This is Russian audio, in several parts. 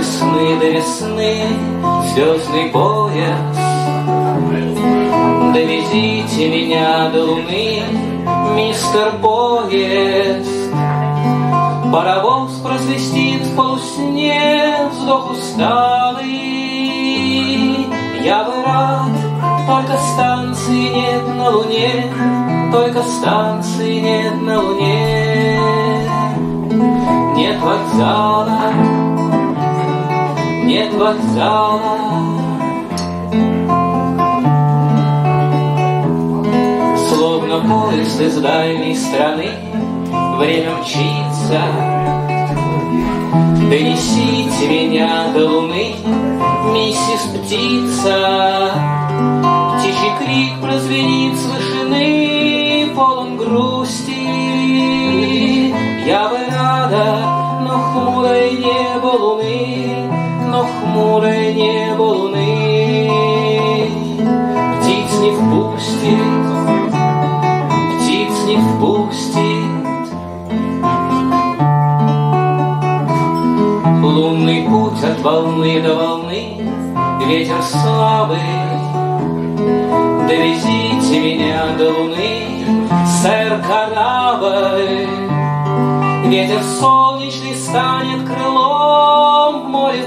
весны до весны звездный пояс. Довезите меня до луны, мистер Поезд. Паровоз просвистит в полусне, вздох усталый. Я бы рад, только станции нет на луне, только станции нет на луне. Нет вокзала, нет вокзала. Словно поезд из дальней страны, время мчится. Донесите меня до луны, миссис Птица. Птичий крик прозвенит с вышины, полон грусти. Я бы рада, но хмурое небо луны, но хмурое небо луны. Птиц не впустит, птиц не впустит. Лунный путь от волны до волны, ветер слабый. Довезите меня до луны, сэр корабль. Ветер солнечный станет крылом в море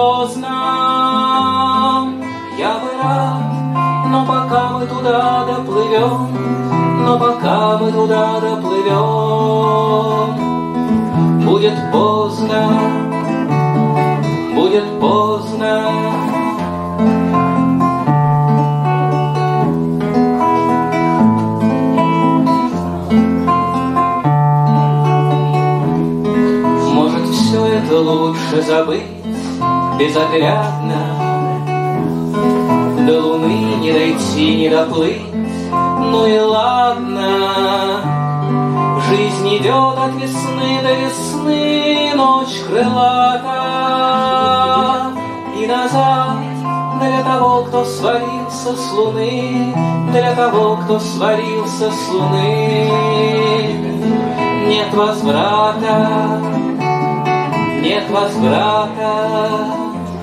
звездном. Я бы рад, но пока мы туда доплывем, но пока мы туда доплывем, будет поздно, будет поздно. Может, все это лучше забыть безоглядно. До луны не дойти, не доплыть, ну и ладно. Жизнь идет от весны до весны, ночь крылата. И назад для того, кто свалился с луны, для того, кто свалился с луны. Нет возврата, нет возврата,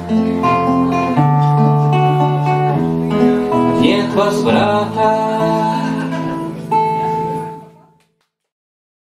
нет возврата.